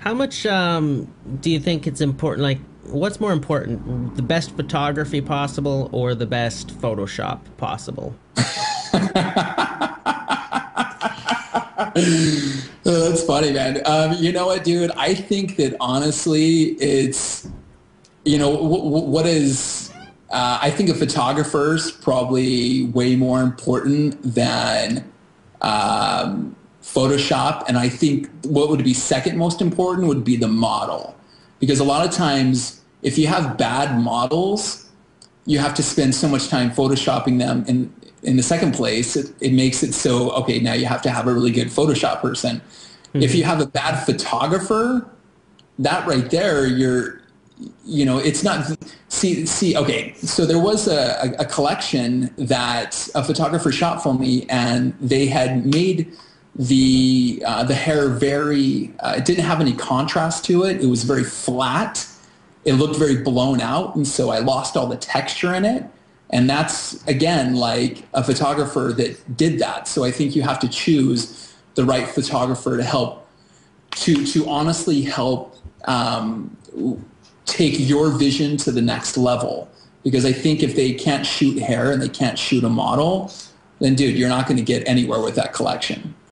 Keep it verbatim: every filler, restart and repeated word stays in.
How much um, do you think it's important? Like, what's more important, the best photography possible or the best Photoshop possible? Oh, that's funny, man. Um, you know what, dude? I think that honestly, it's, you know, w- w- what is, uh, I think a photographer's probably way more important than um, Photoshop. And I think what would be second most important would be the model. Because a lot of times, if you have bad models, you have to spend so much time photoshopping them. And in the second place, it, it makes it so, okay, now you have to have a really good Photoshop person. If you Hmm. have a bad photographer, that right there, you're, you know, it's not, see, see, okay, so there was a, a, a collection that a photographer shot for me, and they had made the, uh, the hair very, uh, it didn't have any contrast to it. It was very flat. It looked very blown out, and so I lost all the texture in it. And that's, again, like a photographer that did that. So I think you have to choose the right photographer to help, to, to honestly help um, take your vision to the next level. Because I think if they can't shoot hair and they can't shoot a model, then dude, you're not going to get anywhere with that collection.